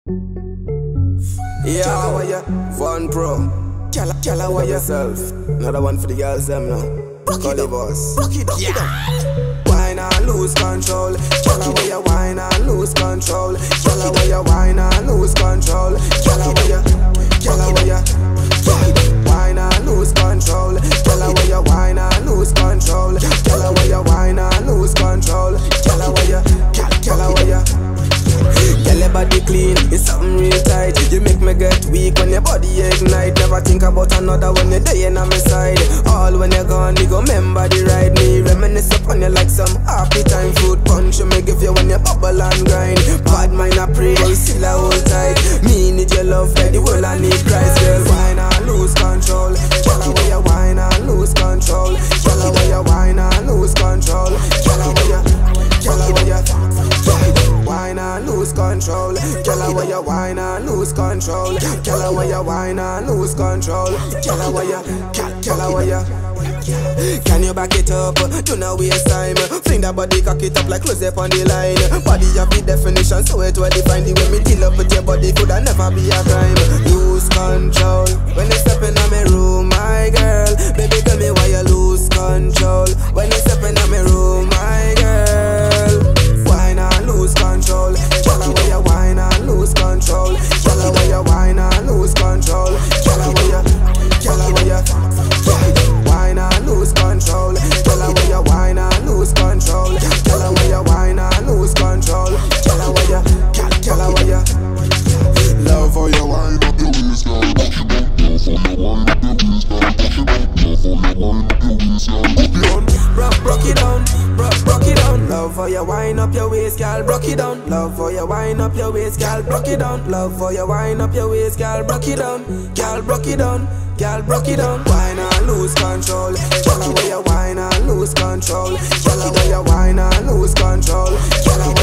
Yeah, why ya? Fun Pro. Killer, why yourself? Another one for the girls, them now. Cody boss. Rock it up. Wine and lose control. Killer, why ya? Wine and lose control. Killer, why ya? Wine and lose control. Killer, why ya? Killer, why ya? Wine and lose control. Killer, why ya? Wine and lose control. Killer, why ya? Wine and lose control. Killer, why ya? Killer, why ya? Girl, your body clean, it's something real tight. You make me get weak when your body ignite. Never think about another when you're there on my side. All when you're gone, you go remember the ride. Me reminisce upon you like some happy time food punch. You may give you when you bubble and grind. Bad mind I pray, you still a hold tight. Me need your love like the world I need Christ. Girl, wine and lose control. Girl, where you wine and lose control. Girl, where you wine and lose control. Girl, where you wine and lose control. Girl, where you wine and lose control. Girl, where you wine and lose control. Girl, where you can you back it up? Do not waste time. Fling that body, cock it up like close up on the line. Body of the definition, so it will define the way me deal up with your body. Could I never be a crime? Lose control when you step in my room, my girl. Baby, tell me why you lose control when you step in my room, my girl. Wine and lose control. Girl, where you wine and lose control. Girl, where you wine and lose control. Girl, where you wine and lose control. Girl, where you wine and lose control. Girl, where you wine and lose control. Girl, where you love how you wine up your waist, girl. Rock it down, rock it down. Love how you wine up your waist, girl. Rock it down. Love how you wine up your waist, girl. Rock it down. Love how you wine up your waist, girl. Rock it down, girl. Rock it down. Girl, broke it down. Wine and lose control. Girl, where you wine and lose control. Girl, where you wine and lose control. Girl,